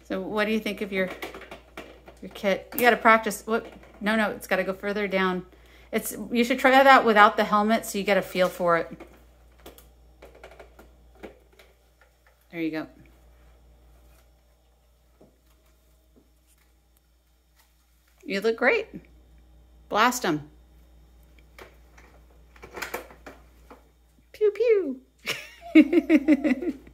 So what do you think of your kit? You got to practice. What? No, it's got to go further down. You should try that without the helmet so you get a feel for it. There you go. You look great. Blast them. Pew pew.